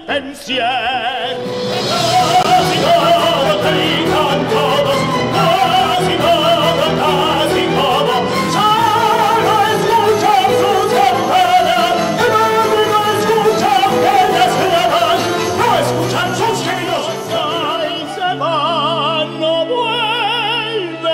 pensiero. Casi todo te digan todos, casi todo, casi todo. Solo escuchan sus campanas, no escuchan que les claman, no escuchan sus gemidos. Y se van, no vuelve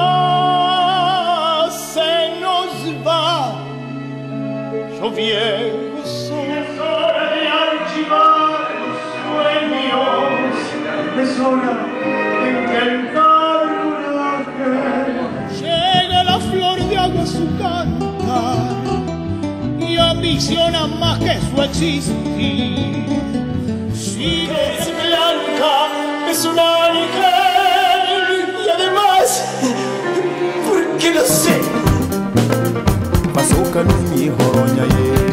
más, se nos va. Yo viejo soy. Es hora de archivar los sueños. Es hora de intentar curarte. Llega la flor de agua a su cantar y ambiciona más que su existir. Si es blanca, es un ángel y además, porque lo sé. Pasukan umihoronya ye